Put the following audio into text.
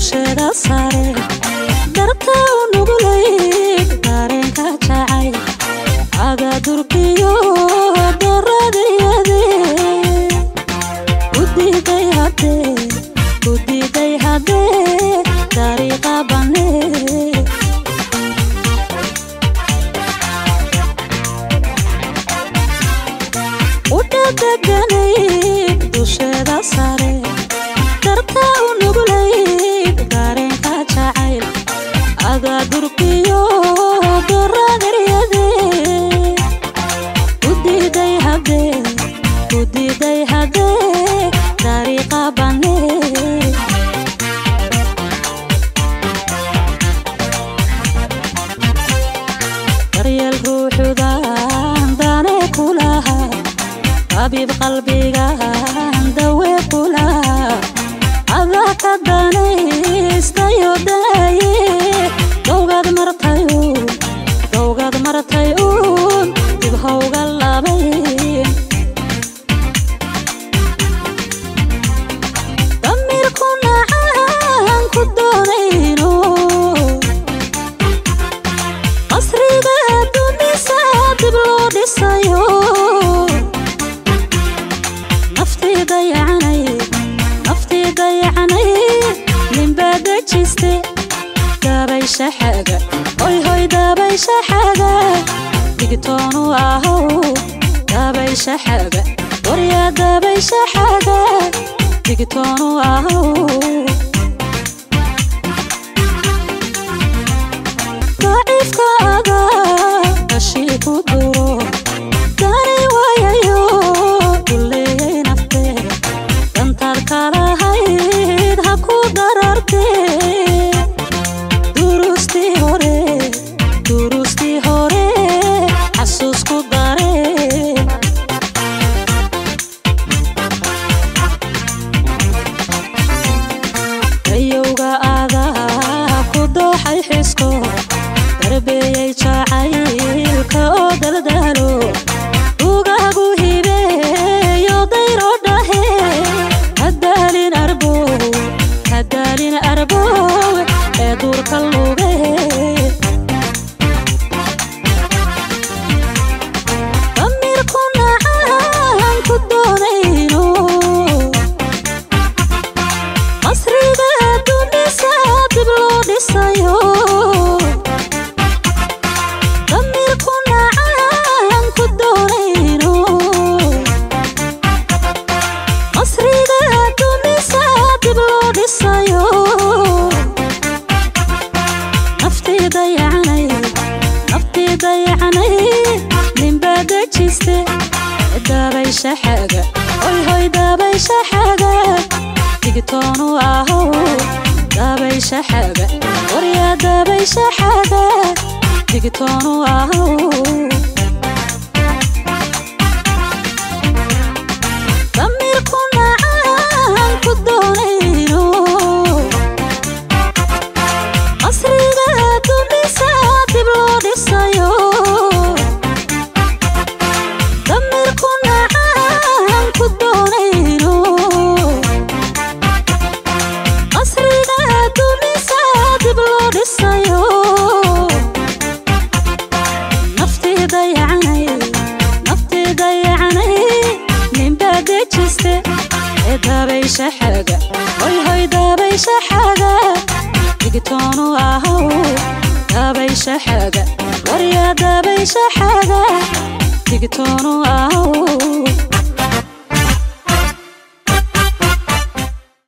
dusheda sare darka nugulay dareenka jacay aga durkiyo daradiyade udiday hade dariiqa bane udadaganay dusheda sare darka nugulay dareenka jacay aga durkiyo daradiyade udiday hade dariiqa bane daryeel ruuxudan dane kulaha habib qalbigan dawe kulaha adaka danaystayo daye dowgad martay dib hawga labay شحاجة هوي دابي شحاجة ديكتون واهو دابي شحاجة وريا دابي شحاجة ديكتون واهو ضعيف كاغا أشيك ودورو داري ويايو كلي نفتي ينطر كاراهيد هكو دررتي durusti hore xasuusku dare ayowga aada ku dooxay xisko darbiyay jacaylka oo daldalo ugagu hibeeyo dayro dhahe hadaalin arbow ee duurka luge دابي شحاجة هوي دابي شحاجة ديكتون واهو دابي شحاجة وريا دابي شحاجة ديكتون واهو دابي شحاجة هوي دابي شحاجة ديكتون واهو دابي شحاجة وريا دابي شحاجة ديكتون واهو